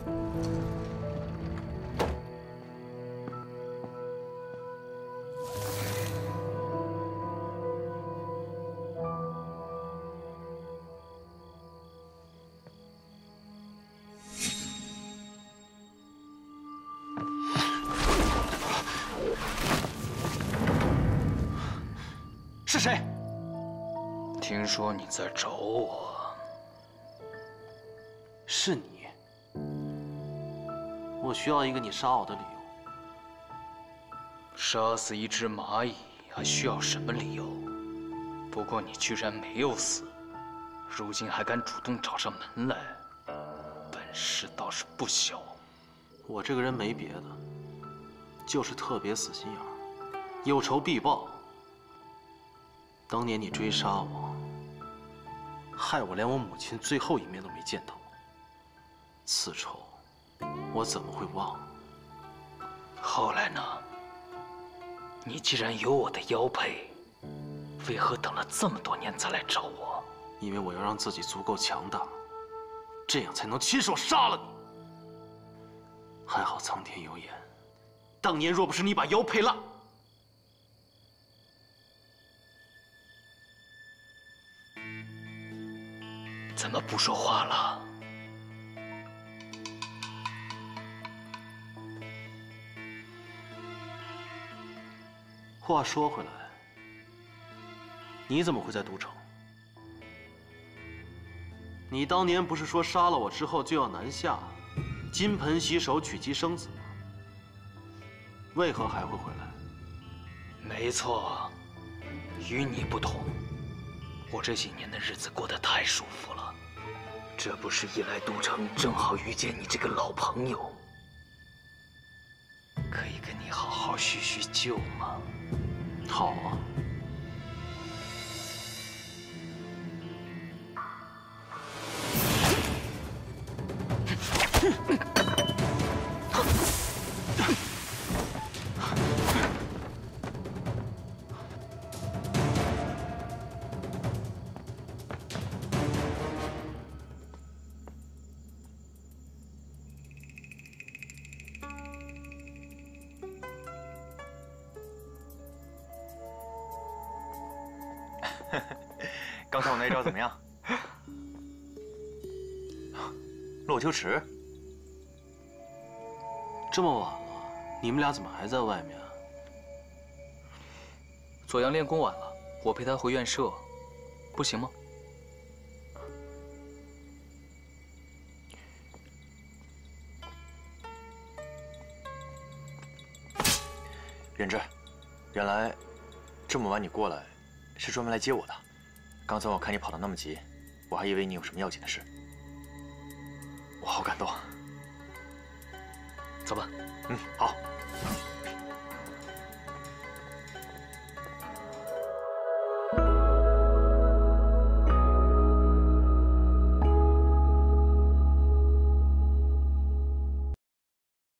是谁？ 听说你在找我。 是你。我需要一个你杀我的理由。 杀死一只蚂蚁还需要什么理由？不过你居然没有死，如今还敢主动找上门来，本事倒是不小。 我这个人没别的，就是特别死心眼儿，有仇必报。 当年你追杀我，害我连我母亲最后一面都没见到，此仇我怎么会忘？ 后来呢？你既然有我的腰佩，为何等了这么多年才来找我？ 因为我要让自己足够强大，这样才能亲手杀了你。还好苍天有眼，当年若不是你把腰佩拉…… 怎么不说话了？ 话说回来，你怎么会在都城？你当年不是说杀了我之后就要南下，金盆洗手，娶妻生子吗？为何还会回来？ 没错，与你不同，我这几年的日子过得太舒服了。 这不是一来都城正好遇见你这个老朋友，可以跟你好好叙叙旧吗？ 好啊。 刚才我那招怎么样？洛秋池， 这么晚了，你们俩怎么还在外面啊？ 左阳练功晚了，我陪他回院舍，不行吗？ ren之，原来这么晚你过来，是专门来接我的。刚才我看你跑得那么急，我还以为你有什么要紧的事。我好感动。 走吧。 好。